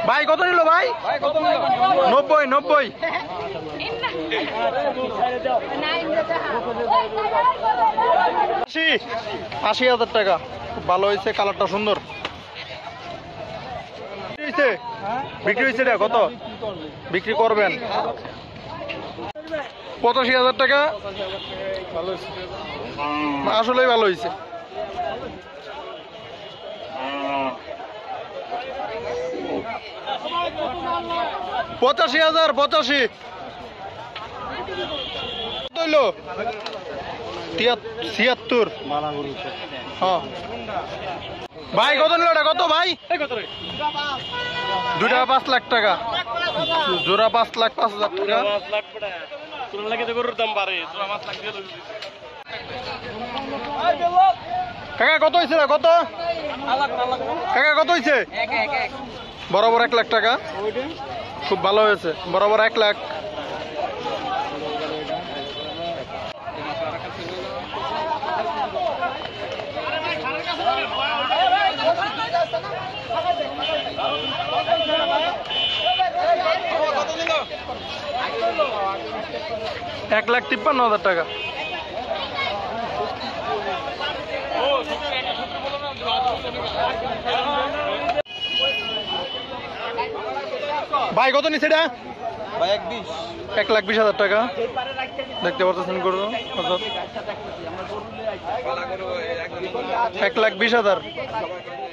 ভাই কত নিল ভাই? 90 90 80,000 টাকা। খুব ভালো হয়েছে, কালারটা সুন্দর। বিক্রি হয়েছে এটা কত বিক্রি করবেন? 85,000 টাকা। আসলেই ভালো হয়েছে। 85,000 85 হইল 76। হ্যাঁ ভাই কত নিল এটা? কত ভাই? দুটা 5 লাখ টাকা জোড়া। 5 লাখ 5,000 টাকা। কাকা কত হয়েছে? কত কাকা কত হয়েছে? বরাবর 1 লাখ টাকা। খুব ভালো হয়েছে, বরাবর 1 লাখ। এক লাখ 53,000 টাকা। ভাই কত নিচ্ছে এটা? 1,20,000 টাকা। দেখতে পাচ্ছেন গরু 1,20,000।